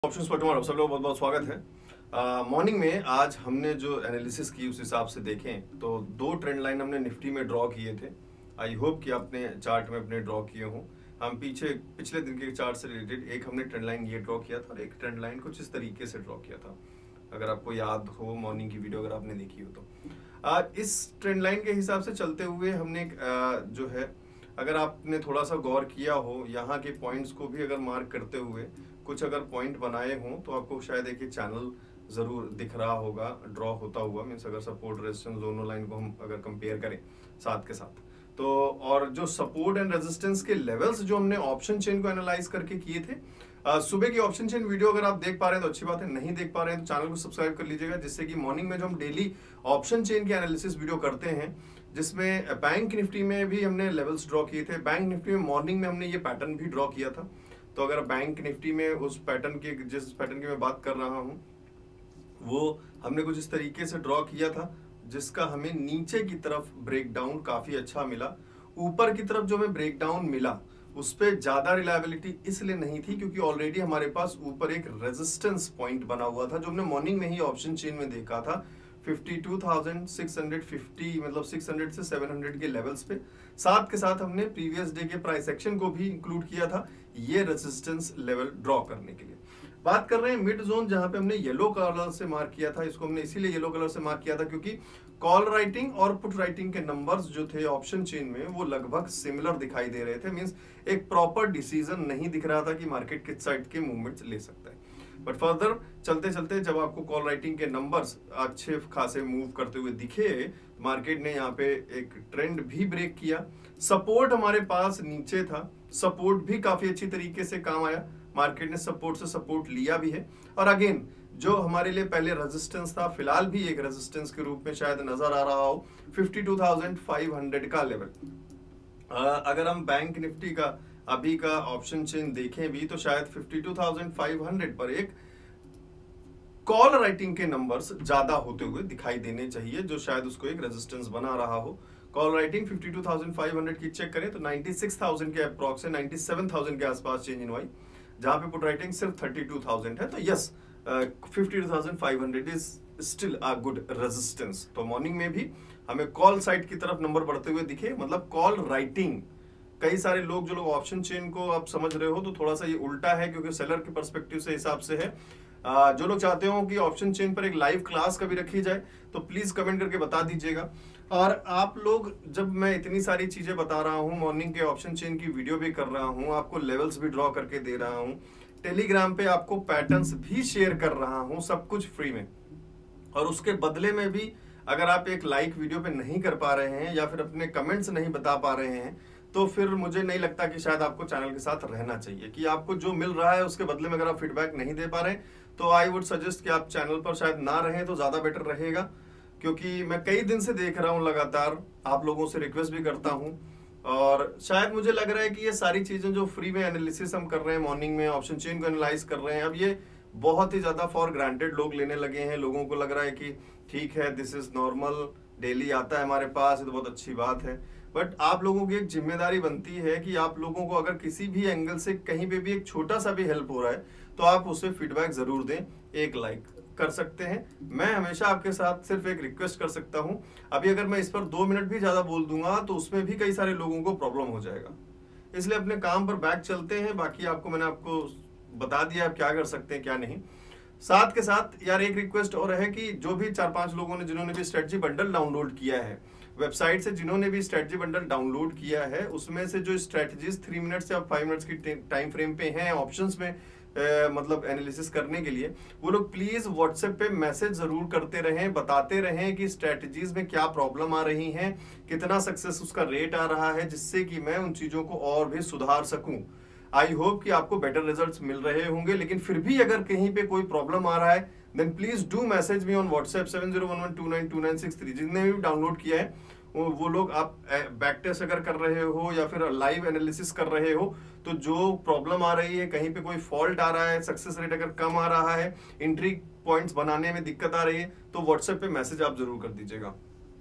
Options पर तुम्हारा सब लोग बहुत बहुत स्वागत है। मॉर्निंग में आज हमने जो एनालिसिस की उस हिसाब से देखें तो दो ट्रेंड लाइन हमने निफ्टी में ड्रॉ किए थे। आई होप कि आपने चार्ट में अपने ड्रॉ किए हों। हम पिछले दिन के चार्ट से रिलेटेड एक हमने ट्रेंड लाइन ये ड्रॉ किया था और एक ट्रेंड लाइन कुछ इस तरीके से ड्रॉ किया था, अगर आपको याद हो मॉर्निंग की वीडियो अगर आपने देखी हो तो। इस ट्रेंड लाइन के हिसाब से चलते हुए हमने जो है, अगर आपने थोड़ा सा गौर किया हो यहाँ के पॉइंट्स को भी अगर मार्क करते हुए कुछ अगर पॉइंट बनाए हों तो आपको शायद एक चैनल जरूर दिख रहा होगा ड्रॉ होता हुआ। मीन्स अगर सपोर्ट रेजिस्टेंस दोनों लाइन को हम अगर कंपेयर करें साथ के साथ तो, और जो सपोर्ट एंड रेजिस्टेंस के लेवल्स जो हमने ऑप्शन चेन को एनालाइज करके किए थे, सुबह की ऑप्शन चेन वीडियो अगर आप देख पा रहे हैं तो अच्छी बात है, नहीं देख पा रहे हैं तो चैनल को सब्सक्राइब कर लीजिएगा, जिससे कि मॉर्निंग में जो हम डेली ऑप्शन चेन की एनालिसिस वीडियो करते हैं जिसमें बैंक निफ्टी में भी हमने लेवल्स ड्रॉ किए थे। बैंक निफ्टी में मॉर्निंग में हमने ये पैटर्न भी ड्रॉ किया था। तो अगर बैंक निफ्टी में उस पैटर्न के जिस पैटर्न की मैं बात कर रहा हूं वो हमने कुछ इस तरीके से ड्रॉ किया था, जिसका हमें नीचे की तरफ ब्रेकडाउन काफी अच्छा मिला। ऊपर की तरफ जो हमें ब्रेकडाउन मिला उस पर ज्यादा रिलायबिलिटी इसलिए नहीं थी क्योंकि ऑलरेडी हमारे पास ऊपर एक रेजिस्टेंस पॉइंट बना हुआ था जो हमने मॉर्निंग में ही ऑप्शन चेन में देखा था 52,650, मतलब 600 से 700 के लेवल्स पे। साथ के साथ हमने प्रीवियस डे के प्राइस एक्शन को भी इंक्लूड किया था ये रेजिस्टेंस लेवल ड्रॉ करने के लिए। बात कर रहे हैं मिड जोन, जहां पे हमने येलो कलर से मार्क किया था। इसको हमने इसीलिए येलो कलर से मार्क किया था क्योंकि कॉल राइटिंग और पुट राइटिंग के नंबर्स जो थे ऑप्शन चेन में वो लगभग सिमिलर दिखाई दे रहे थे। मींस एक प्रॉपर डिसीजन नहीं दिख रहा था कि मार्केट किस साइड के मूवमेंट्स ले सकता है। बट फर्दर चलते चलते जब आपको कॉल राइटिंग के नंबर्स अच्छे खासे मूव करते हुए दिखे, मार्केट ने यहाँ पे एक ट्रेंड भी ब्रेक किया। सपोर्ट हमारे पास नीचे था, सपोर्ट भी काफी अच्छी तरीके से काम आया। मार्केट ने सपोर्ट से सपोर्ट लिया भी है और अगेन जो हमारे लिए पहले रेजिस्टेंस था, फिलहाल भी एक रेजिस्टेंस के रूप में शायद नजर आ रहा हो 52,500 का लेवल। अगर हम बैंक निफ्टी का अभी का ऑप्शन चेन देखें भी तो शायद 52,500 पर एक कॉल राइटिंग के नंबर्स ज्यादा होते हुए दिखाई देने चाहिए, जो शायद उसको एक रेजिस्टेंस बना रहा हो। कॉल राइटिंग 52,500 की चेक करें तो 96,000 के अप्रॉक्स है, 97,000 के आसपास चेंज इन हुई, जहां पे पुट राइटिंग सिर्फ 32,000 है। तो yes 52,500 is still a good resistance. तो मॉर्निंग में भी हमें कॉल साइड की तरफ नंबर बढ़ते हुए दिखे, मतलब कॉल राइटिंग। कई सारे लोग जो लोग ऑप्शन चेन को आप समझ रहे हो तो थोड़ा सा ये उल्टा है क्योंकि सेलर के पर्सपेक्टिव से हिसाब से है। जो लोग चाहते हो कि ऑप्शन चेन पर एक लाइव क्लास कभी रखी जाए तो प्लीज कमेंट करके बता दीजिएगा। और आप लोग, जब मैं इतनी सारी चीजें बता रहा हूँ, मॉर्निंग के ऑप्शन चेन की वीडियो भी कर रहा हूँ, आपको लेवल्स भी ड्रॉ करके दे रहा हूँ, टेलीग्राम पे आपको पैटर्न्स भी शेयर कर रहा हूँ, सब कुछ फ्री में। और उसके बदले में भी अगर आप एक लाइक वीडियो पे नहीं कर पा रहे हैं या फिर अपने कमेंट्स नहीं बता पा रहे हैं तो फिर मुझे नहीं लगता कि शायद आपको चैनल के साथ रहना चाहिए। कि आपको जो मिल रहा है उसके बदले में अगर आप फीडबैक नहीं दे पा रहे तो आई वुड सजेस्ट कि आप चैनल पर शायद ना रहें तो ज्यादा बेटर रहेगा। क्योंकि मैं कई दिन से देख रहा हूं, लगातार आप लोगों से रिक्वेस्ट भी करता हूं और शायद मुझे लग रहा है कि ये सारी चीजें जो फ्री में एनालिसिस हम कर रहे हैं, मॉर्निंग में ऑप्शन चेन को एनालाइज कर रहे हैं, अब ये बहुत ही ज्यादा फॉर ग्रांटेड लोग लेने लगे हैं। लोगों को लग रहा है कि ठीक है, दिस इज नॉर्मल, डेली आता है हमारे पास, ये तो बहुत अच्छी बात है। बट आप लोगों की एक जिम्मेदारी बनती है कि आप लोगों को अगर किसी भी एंगल से कहीं पे भी एक छोटा सा भी हेल्प हो रहा है तो आप उसे फीडबैक जरूर दें, एक लाइक कर सकते हैं। मैं हमेशा आपके साथ सिर्फ एक रिक्वेस्ट कर सकता हूं, अभी अगर मैं इस पर 2 मिनट भी ज्यादा बोल दूंगा तो उसमें भी कई सारे लोगों को प्रॉब्लम हो जाएगा। इसलिए अपने काम पर बैक चलते हैं। बाकी मैंने आपको बता दिया आप क्या कर सकते हैं क्या नहीं। साथ के साथ यार एक रिक्वेस्ट और है कि जो भी 4-5 लोगों ने जिन्होंने भी स्ट्रेटजी बंडल डाउनलोड किया है, वेबसाइट से जिन्होंने भी स्ट्रेटजी बंडल डाउनलोड किया है, उसमें से जो स्ट्रेटजीज 3 मिनट्स या 5 मिनट्स की टाइम फ्रेम पे हैं ऑप्शंस में मतलब एनालिसिस करने के लिए, वो लोग प्लीज व्हाट्सएप पे मैसेज जरूर करते रहें, बताते रहें कि स्ट्रेटजीज में क्या प्रॉब्लम आ रही है, कितना सक्सेस उसका रेट आ रहा है, जिससे कि मैं उन चीजों को और भी सुधार सकूं। आई होप कि आपको बेटर रिजल्ट्स मिल रहे होंगे, लेकिन फिर भी अगर कहीं पे कोई प्रॉब्लम आ रहा है then please do message me on WhatsApp 7011292963। जिसने भी डाउनलोड किया है वो लोग, आप बैक टेस्ट अगर कर रहे हो या फिर लाइव एनालिसिस कर रहे हो तो जो प्रॉब्लम आ रही है, कहीं पे कोई फॉल्ट आ रहा है, सक्सेस रेट अगर कम आ रहा है, एंट्री पॉइंट्स बनाने में दिक्कत आ रही है तो व्हाट्सएप पे मैसेज आप जरूर कर दीजिएगा।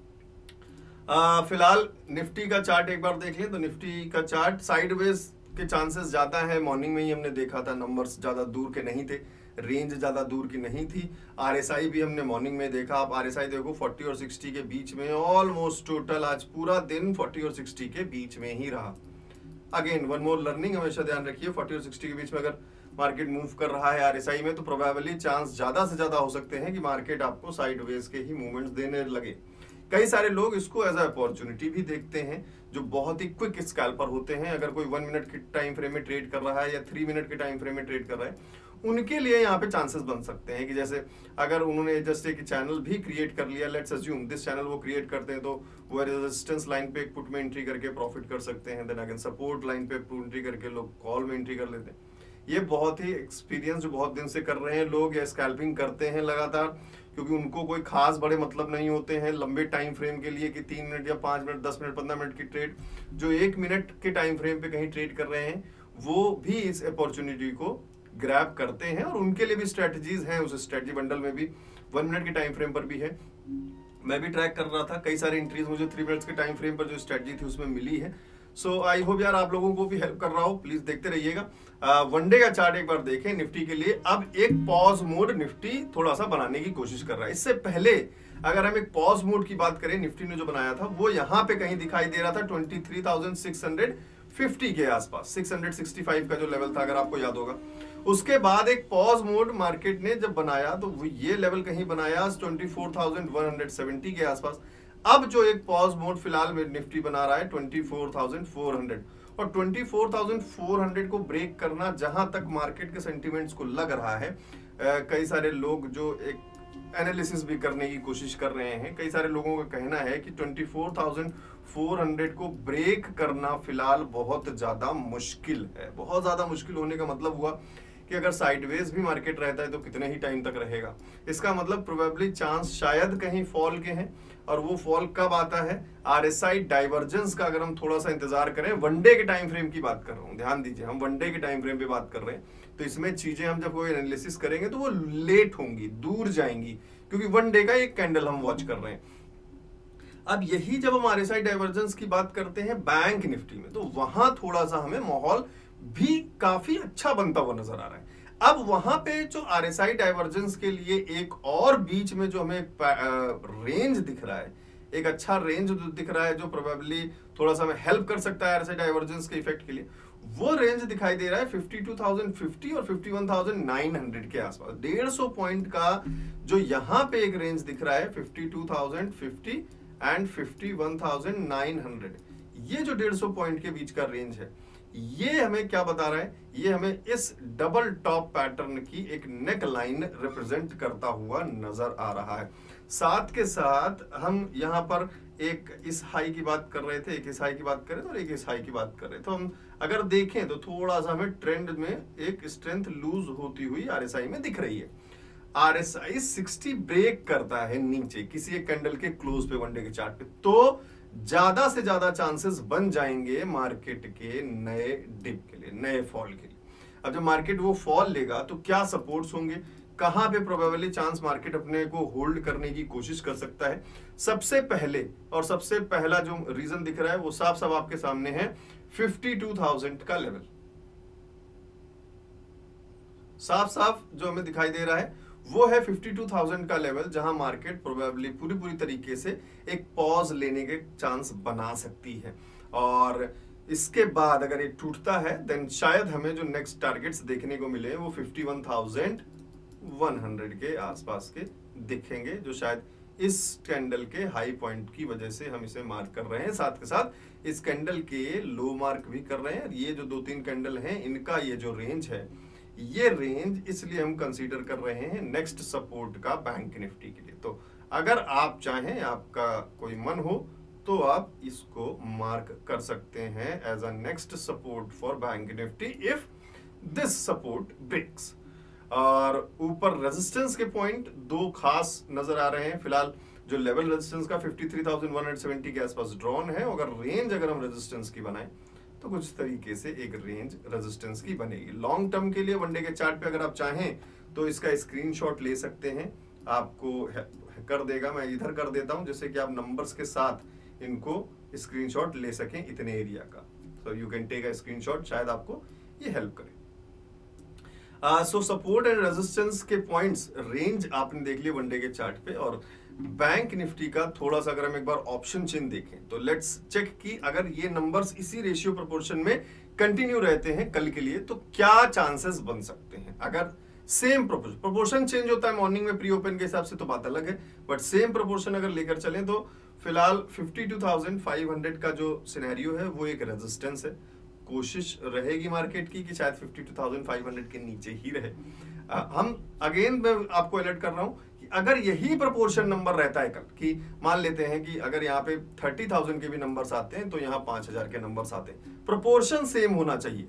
फिलहाल निफ्टी का चार्ट एक बार देख लें तो निफ्टी का चार्ट साइडवेज के चांसेस ज्यादा है। मॉर्निंग में ही हमने देखा था, नंबर्स ज्यादा दूर के नहीं थे, रेंज ज्यादा दूर की नहीं थी। आरएसआई भी हमने मॉर्निंग में देखा, आप आरएसआई देखो 40 और 60 के बीच में, ऑलमोस्ट टोटल आज पूरा दिन 40 और 60 के बीच में ही रहा। अगेन वन मोर लर्निंग, हमेशा ध्यान रखिए 40 और 60 के बीच में अगर मार्केट मूव कर रहा है आरएसआई में, तो प्रोबेबली चांस ज्यादा से ज्यादा हो सकते हैं कि मार्केट आपको साइडवेज के ही मूवमेंट्स देने लगे। कई सारे लोग इसको एज अ अपॉर्चुनिटी भी देखते हैं, जो बहुत ही क्विक स्कैल्पर होते हैं। अगर कोई 1 मिनट के टाइम फ्रेम में ट्रेड कर रहा है या 3 मिनट के टाइम फ्रेम में ट्रेड कर रहा है, उनके लिए यहाँ पे चांसेस बन सकते हैं कि जैसे अगर उन्होंने जस्ट एक चैनल भी क्रिएट कर लिया, लेट्स अज्यूम दिस चैनल वो क्रिएट करते हैं, तो वो रेजिस्टेंस लाइन पे पुट में एंट्री करके प्रॉफिट कर सकते हैं, देन अगेन सपोर्ट लाइन पे एंट्री करके लोग कॉल में एंट्री कर लेते हैं। ये बहुत ही एक्सपीरियंस जो बहुत दिन से कर रहे हैं लोग, या स्कैल्पिंग करते हैं लगातार, क्योंकि उनको कोई खास बड़े मतलब नहीं होते हैं लंबे टाइम फ्रेम के लिए कि 3 मिनट या 5 मिनट 10 मिनट 15 मिनट की ट्रेड, जो 1 मिनट के टाइम फ्रेम पे कहीं ट्रेड कर रहे हैं, वो भी इस अपॉर्चुनिटी को ग्रैब करते हैं। और उनके लिए भी स्ट्रेटजीज हैं, उस स्ट्रेटजी बंडल में भी 1 मिनट के टाइम फ्रेम पर भी है। मैं भी ट्रैक कर रहा था, कई सारे एंट्रीज मुझे 3 मिनट्स के टाइम फ्रेम पर जो स्ट्रेटजी थी उसमें मिली है। सो आई होप यार आप लोगों को भी हेल्प कर रहा हो, प्लीज देखते रहिएगा। वनडे का चार्ट एक बार देखें निफ्टी के लिए। अब एक पॉज मोड निफ्टी थोड़ा सा बनाने की कोशिश कर रहा है। इससे पहले अगर हम एक पॉज मोड की बात करें, निफ्टी ने जो बनाया था वो यहाँ पे कहीं दिखाई दे रहा था 23,650 के आसपास, 665 का जो लेवल था अगर आपको याद होगा। उसके बाद एक पॉज मोड मार्केट ने जब बनाया तो वो ये लेवल कहीं बनाया 24,170 के आसपास। अब जो एक पॉज मोड फिलहाल में निफ्टी बना रहा है 24,400, और 24,400 को ब्रेक करना जहां तक मार्केट के सेंटिमेंट्स को लग रहा है, कई सारे लोग जो एक एनालिसिस भी करने की कोशिश कर रहे हैं, कई सारे लोगों का कहना है कि 24,400 को ब्रेक करना फिलहाल बहुत ज्यादा मुश्किल है। बहुत ज्यादा मुश्किल होने का मतलब हुआ कि अगर साइडवेज भी मार्केट रहता है तो कितने ही टाइम तक रहेगा। इसका मतलब प्रोबेबली चांस शायद कहीं फॉल के हैं, और वो फॉल कब आता है, आरएसआई डाइवर्जेंस का अगर हम थोड़ा सा इंतजार करें। वनडे के टाइम फ्रेम की बात कर रहा हूं, ध्यान दीजिए, हम वनडे के टाइम फ्रेम पे बात कर रहे हैं, तो इसमें चीजें हम जब कोई एनालिसिस करेंगे तो वो लेट होंगी, दूर जाएंगी, क्योंकि वनडे का एक कैंडल हम वॉच कर रहे हैं। अब यही जब हम आरएसआई डाइवर्जेंस की बात करते हैं बैंक निफ्टी में, तो वहां थोड़ा सा हमें माहौल भी काफी अच्छा बनता हुआ नजर आ रहा है। अब वहां पे जो आरएसआई डाइवर्जेंस के लिए एक और बीच में जो हमें रेंज दिख रहा है, एक अच्छा रेंज दिख रहा है जो प्रोबेबली थोड़ा सा हमें हेल्प कर सकता है आरएसआई डाइवर्जेंस के इफेक्ट के लिए, वो रेंज दिखाई दे रहा है 52,050 और 51,900 के आसपास। 150 पॉइंट का जो यहाँ पे एक रेंज दिख रहा है 52,050 एंड 51,900, ये जो 150 पॉइंट के बीच का रेंज है, ये हमें क्या बता रहा है, ये हमें इस डबल टॉप पैटर्न की एक नेक लाइन रिप्रेजेंट करता हुआ नजर आ रहा है। साथ के साथ हम यहाँ पर एक इस हाई की बात कर रहे थे, एक इस हाई की बात कर रहे थे और एक इस हाई की बात कर रहे थे। तो हम अगर देखें तो थोड़ा सा हमें ट्रेंड में एक स्ट्रेंथ लूज होती हुई आरएसआई में दिख रही है। आरएसआई 60 ब्रेक करता है नीचे किसी एक कैंडल के क्लोज पे वनडे के चार्ट पे, तो ज्यादा से ज्यादा चांसेस बन जाएंगे मार्केट के नए डिप के लिए, नए फॉल के लिए। अब जब मार्केट वो फॉल लेगा तो क्या सपोर्ट्स होंगे, कहां पे प्रोबेबली चांस मार्केट अपने को होल्ड करने की कोशिश कर सकता है। सबसे पहले और सबसे पहला जो रीजन दिख रहा है वो साफ साफ आपके सामने है 52,000 का लेवल। साफ साफ जो हमें दिखाई दे रहा है वो है 52,000 का लेवल, जहां मार्केट प्रोबेबली पूरी तरीके से एक पॉज लेने के चांस बना सकती है। और इसके बाद अगर ये टूटता है देन शायद हमें जो नेक्स्ट टारगेट्स देखने को मिले वो 51,100 के आसपास के दिखेंगे, जो शायद इस कैंडल के हाई पॉइंट की वजह से हम इसे मार्क कर रहे हैं। साथ के साथ इस कैंडल के लो मार्क भी कर रहे हैं। ये जो 2-3 कैंडल हैं इनका ये जो रेंज है, ये रेंज इसलिए हम कंसीडर कर रहे हैं नेक्स्ट सपोर्ट का बैंक निफ्टी के लिए। तो अगर आप चाहें, आपका कोई मन हो, तो आप इसको मार्क कर सकते हैं as a next support for bank Nifty if this support breaks. और ऊपर रेजिस्टेंस के पॉइंट दो खास नजर आ रहे हैं फिलहाल। जो लेवल रेजिस्टेंस का 53,170 के आसपास ड्रॉन है, अगर रेंज अगर हम रेजिस्टेंस की बनाएं तो कुछ तरीके से एक रेंज रेजिस्टेंस की बनेगी। लॉन्ग टर्म के लिए वनडे के चार्ट पे अगर आप चाहें तो इसका स्क्रीनशॉट ले सकते हैं, आपको कर देगा। मैं इधर कर देता हूं जिससे कि आप नंबर्स के साथ इनको स्क्रीनशॉट ले सकें इतने एरिया का। So you can take a screenshot, शायद आपको ये हेल्प करे। सो सपोर्ट एंड रेजिस्टेंस के पॉइंट्स रेंज आपने देख लिए वनडे के चार्ट पे। और बैंक निफ्टी का थोड़ा सा अगर हम एक बार ऑप्शन चेन देखें तो लेट्स चेक कि अगर ये नंबर्स इसी रेशियो प्रोपोर्शन में कंटिन्यू रहते हैं कल के लिए तो क्या चांसेस बन सकते हैं। अगर सेम प्रोपोर्शन चेंज होता है मॉर्निंग में प्री ओपन के हिसाब से तो बात अलग है, बट सेम प्रोपोर्शन अगर लेकर चलें तो फिलहाल 52,500 का जो सिनेरियो है वो एक रेजिस्टेंस है। कोशिश रहेगी मार्केट की कि शायद 52,500 के नीचे ही रहे। हम अगेन मैं आपको अलर्ट कर रहा हूं कि अगर यही प्रोपोर्शन नंबर रहता है कल कि मान लेते हैं कि अगर यहाँ पे 30,000 के भी नंबर्स आते हैं तो यहाँ 5,000 के नंबर्स आते हैं, प्रोपोर्शन सेम होना चाहिए,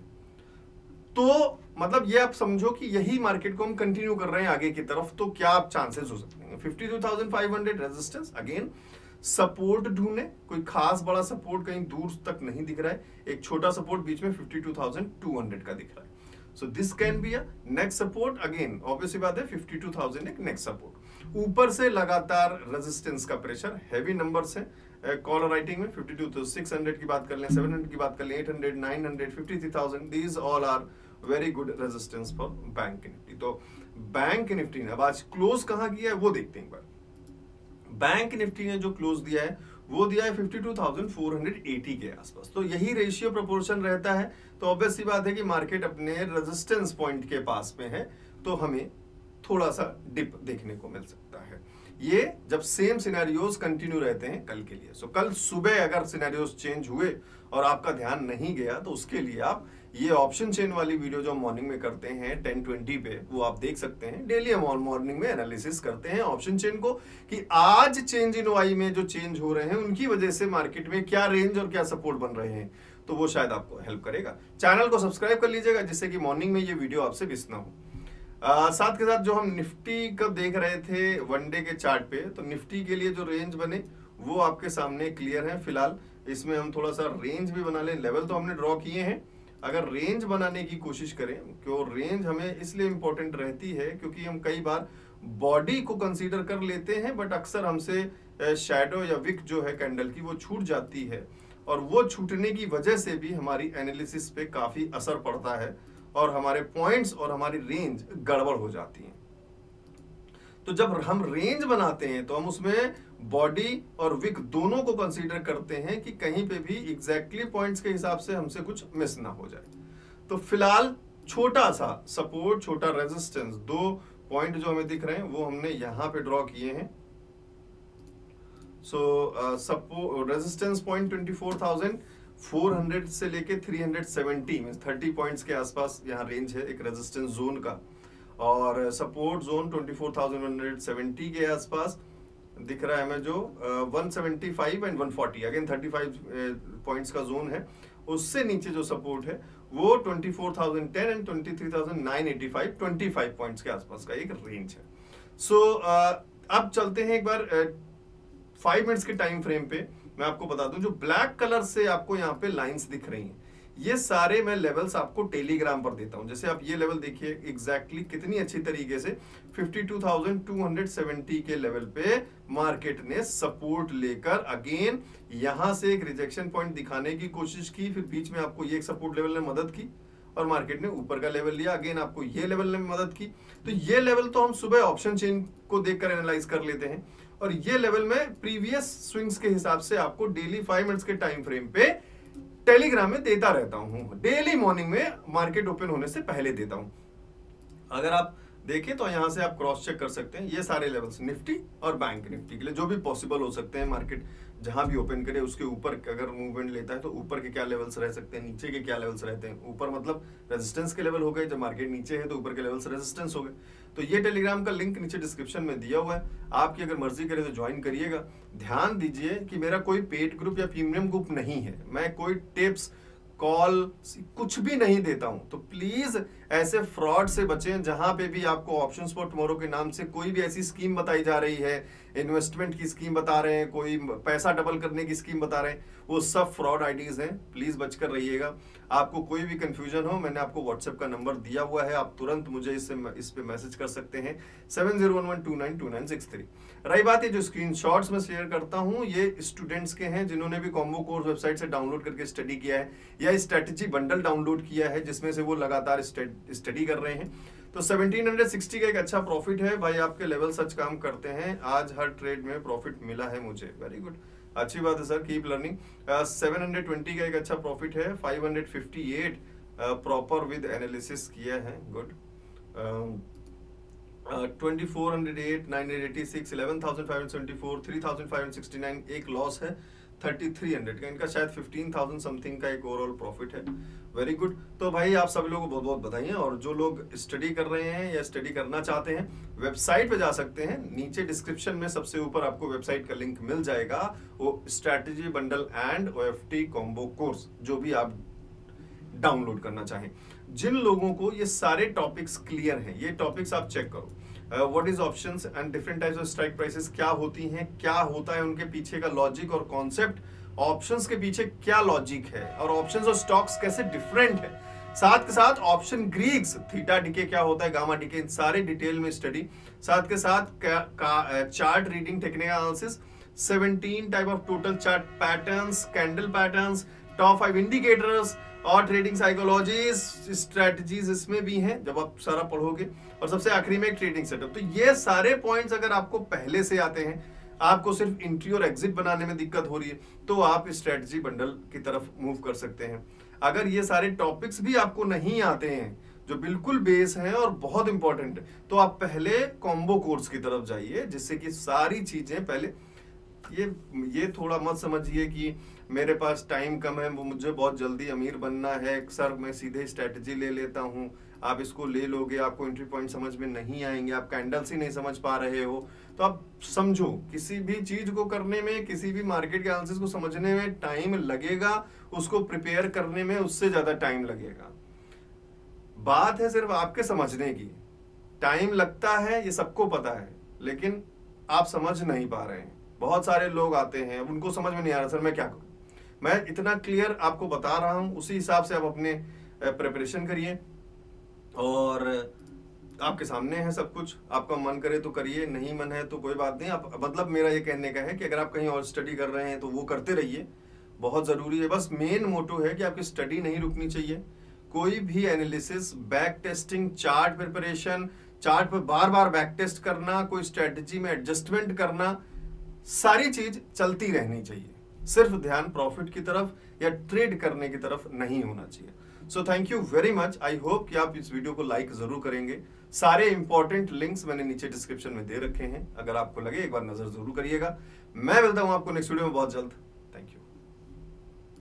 तो मतलब ये आप समझो कि यही मार्केट को हम कंटिन्यू कर रहे हैं आगे की तरफ, तो क्या आप चांसेस हो सकते हैं। 52,500 रेजिस्टेंस, अगेन सपोर्ट ढूंढने, कोई खास बड़ा सपोर्ट कहीं दूर तक नहीं दिख रहा है, एक छोटा सपोर्ट बीच में 52,200 का दिख रहा है। So this can be a next support. Again obviously बात है 52,000 एक नेक्स्ट सपोर्ट। ऊपर से लगातार रेजिस्टेंस का प्रेशर, हैवी नंबर्स है कॉल राइटिंग में 52,600 की बात कर लें, 700 की बात कर लें, 800, 900, 53,000, these all are very good resistance for bank Nifty. तो बैंक निफ्टी ने अब आज क्लोज कहां किया है वो देखते हैं एक बार। बैंक निफ्टी ने जो क्लोज दिया है वो दिया है 52,480 के आसपास। तो यही रेशियो प्रोपोर्शन रहता है तो ऑब्वियस सी बात है कि मार्केट अपने रेजिस्टेंस पॉइंट के पास में है तो हमें थोड़ा सा डिप देखने को मिल सकता है, ये जब सेम सिनेरियोज कंटिन्यू रहते हैं कल के लिए। सो कल सुबह अगर सिनेरियोज चेंज हुए और आपका ध्यान नहीं गया तो उसके लिए आप ये ऑप्शन चेन वाली वीडियो जो मॉर्निंग में करते हैं 10:20 पे, वो आप देख सकते हैं। डेली हम मॉर्निंग में एनालिसिस करते हैं ऑप्शन चेन को कि आज चेंज इन वाई में जो चेंज हो रहे हैं उनकी वजह से मार्केट में क्या रेंज और क्या सपोर्ट बन रहे हैं, तो वो शायद आपको हेल्प करेगा। चैनल को सब्सक्राइब कर लीजिएगा जिससे कि मॉर्निंग में ये वीडियो आपसे मिस ना हो। साथ के साथ जो हम निफ्टी को देख रहे थे वनडे के चार्ट पे, तो निफ्टी के लिए जो रेंज बने वो आपके सामने क्लियर है। फिलहाल इसमें हम थोड़ा सा रेंज भी बना लें, लेवल तो हमने ड्रॉ किए हैं, अगर रेंज बनाने की कोशिश करें, क्यों रेंज हमें इसलिए इंपॉर्टेंट रहती है क्योंकि हम कई बार बॉडी को कंसीडर कर लेते हैं बट अक्सर हमसे शैडो या विक जो है कैंडल की वो छूट जाती है और वो छूटने की वजह से भी हमारी एनालिसिस पे काफी असर पड़ता है और हमारे पॉइंट्स और हमारी रेंज गड़बड़ हो जाती है। तो जब हम रेंज बनाते हैं तो हम उसमें बॉडी और विक दोनों को कंसीडर करते हैं कि कहीं पे भी एग्जैक्टली पॉइंट्स के हिसाब से हमसे कुछ मिस ना हो जाए। तो फिलहाल छोटा सा सपोर्ट, छोटा रेजिस्टेंस, दो पॉइंट जो हमें दिख रहे हैं वो हमने यहां पे ड्रॉ किए हैं। सो सपोर्ट रेजिस्टेंस पॉइंट 24,400 से लेके 370 मींस 30 पॉइंट्स के आसपास यहाँ रेंज है एक रेजिस्टेंस जोन का, और सपोर्ट जोन 24,170 के आसपास दिख रहा है हमें जो 175 एंड 140, अगेन 35 पॉइंट्स का जोन है। उससे नीचे जो सपोर्ट है वो 24,010 एंड 23,985, 25 पॉइंट्स के आसपास का एक रेंज है। सो अब चलते हैं एक बार 5 मिनट्स के टाइम फ्रेम पे। मैं आपको बता दूं जो ब्लैक कलर से आपको यहाँ पे लाइंस दिख रही हैं ये सारे मैं लेवल्स आपको टेलीग्राम पर देता हूं। जैसे आप ये लेवल देखिए एग्जैक्टली कितनी अच्छी तरीके से 52,270 के लेवल पे मार्केट ने सपोर्ट लेकर अगेन यहां से एक रिजेक्शन पॉइंट दिखाने की कोशिश की, फिर बीच में आपको ये एक सपोर्ट लेवल ने मदद की और मार्केट ने ऊपर का लेवल लिया, अगेन आपको ये लेवल ने मदद की। तो ये लेवल तो हम सुबह ऑप्शन चेन को देखकर एनालाइज कर लेते हैं और ये लेवल में प्रीवियस स्विंग्स के हिसाब से आपको डेली 5 मिनट्स के टाइम फ्रेम पे टेलीग्राम में देता रहता हूं। डेली मॉर्निंग में मार्केट ओपन होने से पहले देता हूं। अगर आप देखें तो यहां से आप क्रॉस चेक कर सकते हैं ये सारे लेवल्स निफ्टी और बैंक निफ्टी के लिए जो भी पॉसिबल हो सकते हैं। मार्केट जहां भी ओपन करे उसके ऊपर अगर मूवमेंट लेता है तो ऊपर के क्या लेवल्स रह सकते हैं, नीचे के क्या लेवल्स रहते हैं। ऊपर मतलब रेजिस्टेंस के लेवल हो गए, जब मार्केट नीचे है तो ऊपर के लेवल्स रेजिस्टेंस हो गए। तो ये टेलीग्राम का लिंक नीचे डिस्क्रिप्शन में दिया हुआ है, आपकी अगर मर्जी करे तो ज्वाइन करिएगा। ध्यान दीजिए कि मेरा कोई पेड ग्रुप या प्रीमियम ग्रुप नहीं है, मैं कोई टिप्स कॉल कुछ भी नहीं देता हूं। तो प्लीज ऐसे फ्रॉड से बचें जहां पे भी आपको ऑप्शंस फॉर टुमारो के नाम से कोई भी ऐसी स्कीम बताई जा रही है, इन्वेस्टमेंट की स्कीम बता रहे हैं, कोई पैसा डबल करने की स्कीम बता रहे हैं, वो सब फ्रॉड आईडीज हैं। प्लीज बचकर रहिएगा। आपको कोई भी कंफ्यूजन हो मैंने आपको व्हाट्सएप का नंबर दिया हुआ है, आप तुरंत मुझे इस पे मैसेज कर सकते हैं 7011292963। रही बात ये जो स्क्रीनशॉट्स मैं शेयर करता हूं ये स्टूडेंट्स के हैं जिन्होंने भी कॉम्बो कोर्स वेबसाइट से डाउनलोड करके स्टडी किया है या स्ट्रेटेजी बंडल डाउनलोड किया है जिसमें से वो लगातार स्टडी कर रहे हैं। तो 1760 का एक अच्छा प्रॉफिट है भाई, आपके लेवल सच काम करते हैं। आज हर ट्रेड में प्रॉफिट मिला है मुझे, वेरी गुड, अच्छी बात है सर, कीप लर्निंग। 720 का एक अच्छा प्रॉफिट है, 558 प्रॉपर विद एनालिसिस किया है, गुड। 2408, 986, 11,574, 3,569 एक लॉस है, 3300 का, इनका शायद 15,000 समथिंग का एक ओवरऑल प्रॉफिट है, वेरी गुड। तो भाई आप सभी लोगों को बहुत बहुत बधाई, और जो लोग स्टडी कर रहे हैं या स्टडी करना चाहते हैं वेबसाइट पे जा सकते हैं, नीचे डिस्क्रिप्शन में सबसे ऊपर आपको वेबसाइट का लिंक मिल जाएगा, वो strategy bundle and OFT combo course जो भी आप डाउनलोड करना चाहें। जिन लोगों को ये सारे टॉपिक्स क्लियर हैं, ये टॉपिक्स आप चेक करो, what is options and different types of strike prices क्या होती हैं, क्या होता है उनके पीछे का लॉजिक और कॉन्सेप्ट, ऑप्शंस के पीछे क्या लॉजिक है, और ऑप्शंस और स्टॉक्स कैसे डिफरेंट है, साथ के साथ ऑप्शन ग्रीक्स, थीटा डीके क्या होता है, गामा डीके, इन सारे डिटेल में स्टडी, साथ के साथ chart reading, technical analysis, 17 type of total chart patterns, candle patterns, top 5 indicators और ट्रेडिंग साइकोलॉजीज, स्ट्रेटजीज इसमें भी हैं जब आप सारा पढ़ोगे, और सबसे आखिरी में एक ट्रेडिंग सेटअप। तो ये सारे पॉइंट्स अगर आपको पहले से आते हैं, आपको सिर्फ एंट्री और एग्जिट बनाने में दिक्कत हो रही है, तो आप स्ट्रेटजी बंडल की तरफ मूव कर सकते हैं। अगर ये सारे टॉपिक्स भी आपको नहीं आते हैं जो बिल्कुल बेस हैं और बहुत इंपॉर्टेंट है, तो आप पहले कॉम्बो कोर्स की तरफ जाइए, जिससे कि सारी चीजें पहले, ये थोड़ा मत समझिए कि मेरे पास टाइम कम है, मुझे बहुत जल्दी अमीर बनना है सर, मैं सीधे स्ट्रेटजी ले लेता हूं, आप इसको ले लोगे, आपको एंट्री पॉइंट समझ में नहीं आएंगे, आप कैंडल्स ही नहीं समझ पा रहे हो, तो आप समझो किसी भी चीज को करने में, किसी भी मार्केट के एनालिसिस को समझने में टाइम लगेगा, उसको प्रिपेयर करने में उससे ज्यादा टाइम लगेगा। बात है सिर्फ आपके समझने की, टाइम लगता है ये सबको पता है, लेकिन आप समझ नहीं पा रहे हैं। बहुत सारे लोग आते हैं, उनको समझ में नहीं आ रहा सर मैं क्या करूं। मैं इतना क्लियर आपको बता रहा हूं, उसी हिसाब से आप अपने प्रिपरेशन करिए, और आपके सामने है सब कुछ, आपका मन करे तो करिए, नहीं मन है तो कोई बात नहीं। आप, मतलब मेरा ये कहने का है कि अगर आप कहीं और स्टडी कर रहे हैं तो वो करते रहिए, बहुत जरूरी है। बस मेन मोटो है कि आपकी स्टडी नहीं रुकनी चाहिए, कोई भी analysis, back testing, chart preparation, chart पर बार बार बैक टेस्ट करना, कोई स्ट्रेटजी में एडजस्टमेंट करना, सारी चीज चलती रहनी चाहिए, सिर्फ ध्यान प्रॉफिट की तरफ या ट्रेड करने की तरफ नहीं होना चाहिए। So thank you very much, I hope कि आप इस वीडियो को लाइक जरूर करेंगे। सारे इंपॉर्टेंट लिंक्स मैंने नीचे डिस्क्रिप्शन में दे रखे हैं, अगर आपको लगे एक बार नजर जरूर करिएगा। मैं मिलता हूं आपको नेक्स्ट वीडियो में बहुत जल्द।